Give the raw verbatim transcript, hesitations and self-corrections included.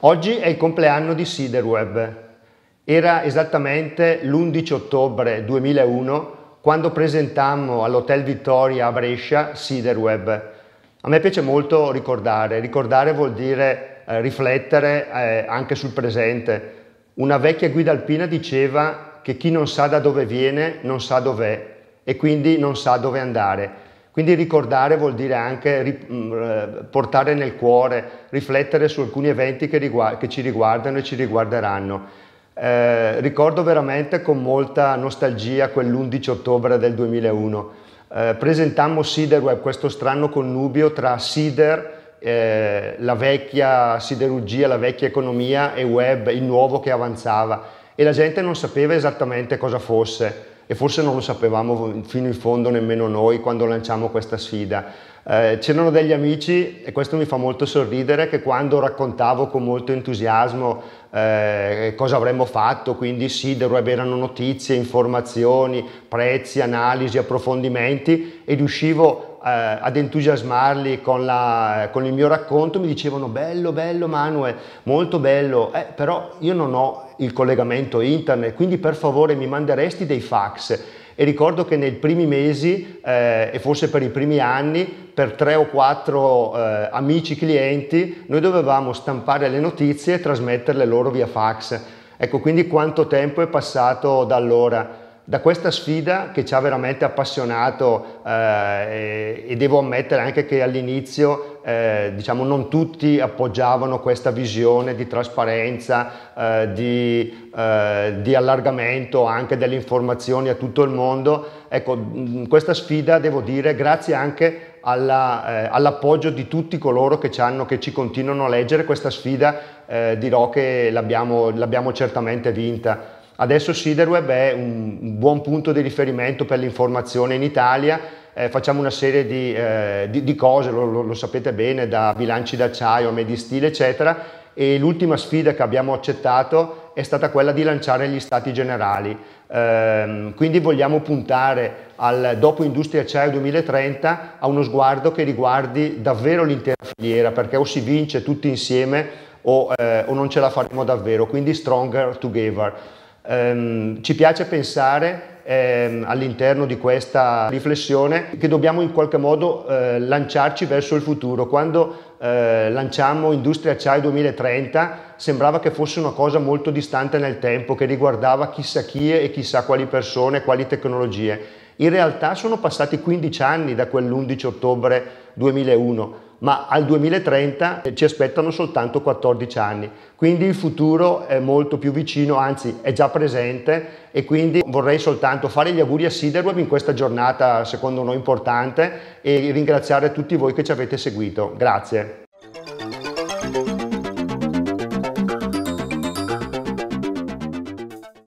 Oggi è il compleanno di Siderweb. Era esattamente l'undici ottobre duemilauno quando presentammo all'Hotel Vittoria a Brescia Siderweb. A me piace molto ricordare. Ricordare vuol dire eh, riflettere eh, anche sul presente. Una vecchia guida alpina diceva che chi non sa da dove viene non sa dov'è e quindi non sa dove andare. Quindi ricordare vuol dire anche portare nel cuore, riflettere su alcuni eventi che, che ci riguardano e ci riguarderanno. Eh, ricordo veramente con molta nostalgia quell'undici ottobre del duemilauno. Eh, presentammo Siderweb, questo strano connubio tra Sider, eh, la vecchia siderurgia, la vecchia economia, e web, il nuovo che avanzava, e la gente non sapeva esattamente cosa fosse. E forse non lo sapevamo fino in fondo nemmeno noi quando lanciamo questa sfida. Eh, c'erano degli amici, e questo mi fa molto sorridere, che quando raccontavo con molto entusiasmo eh, cosa avremmo fatto, quindi Siderweb, erano notizie, informazioni, prezzi, analisi, approfondimenti, e riuscivo eh, ad entusiasmarli con, la, con il mio racconto, mi dicevano: bello, bello Manuel, molto bello, eh, però io non ho il collegamento internet, quindi per favore mi manderesti dei fax. E ricordo che nei primi mesi eh, e forse per i primi anni, per tre o quattro eh, amici clienti, noi dovevamo stampare le notizie e trasmetterle loro via fax. Ecco, quindi quanto tempo è passato da allora. Da questa sfida che ci ha veramente appassionato, eh, e, e devo ammettere anche che all'inizio eh, diciamo non tutti appoggiavano questa visione di trasparenza, eh, di, eh, di allargamento anche delle informazioni a tutto il mondo. Ecco, questa sfida, devo dire, grazie anche alla, eh, all'appoggio di tutti coloro che ci, hanno, che ci continuano a leggere, questa sfida eh, dirò che l'abbiamo l'abbiamo certamente vinta. Adesso Siderweb è un buon punto di riferimento per l'informazione in Italia, eh, facciamo una serie di, eh, di, di cose, lo, lo, lo sapete bene, da bilanci d'acciaio a Medistil eccetera, e l'ultima sfida che abbiamo accettato è stata quella di lanciare gli stati generali. Eh, quindi vogliamo puntare al dopo Industria Acciaio duemilatrenta a uno sguardo che riguardi davvero l'intera filiera, perché o si vince tutti insieme o, eh, o non ce la faremo davvero, quindi stronger together. Um, ci piace pensare ehm, all'interno di questa riflessione che dobbiamo in qualche modo eh, lanciarci verso il futuro. Quando eh, lanciamo Industria Acciaio duemilatrenta sembrava che fosse una cosa molto distante nel tempo, che riguardava chissà chi e chissà quali persone, quali tecnologie. In realtà sono passati quindici anni da quell'undici ottobre duemilauno, ma al duemilatrenta ci aspettano soltanto quattordici anni, quindi il futuro è molto più vicino, anzi è già presente, e quindi vorrei soltanto fare gli auguri a Siderweb in questa giornata secondo noi importante e ringraziare tutti voi che ci avete seguito. Grazie.